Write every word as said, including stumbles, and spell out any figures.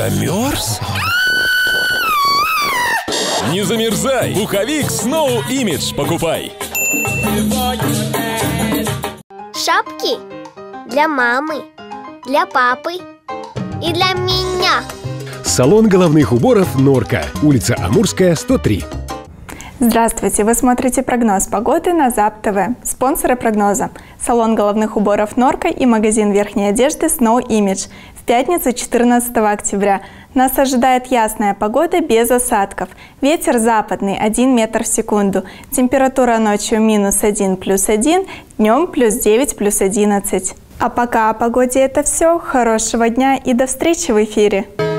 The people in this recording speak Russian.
Замерз? Не замерзай! Пуховик Snow Image покупай! Шапки для мамы, для папы и для меня. Салон головных уборов «Норка», улица Амурская, сто три. Здравствуйте! Вы смотрите прогноз погоды на ЗАП-ТВ. Спонсоры прогноза – салон головных уборов «Норка» и магазин верхней одежды Snow Image. В пятницу, четырнадцатого октября, нас ожидает ясная погода без осадков. Ветер западный один метр в секунду. Температура ночью минус один плюс один, днем плюс девять плюс одиннадцать. А пока о погоде это все. Хорошего дня и до встречи в эфире!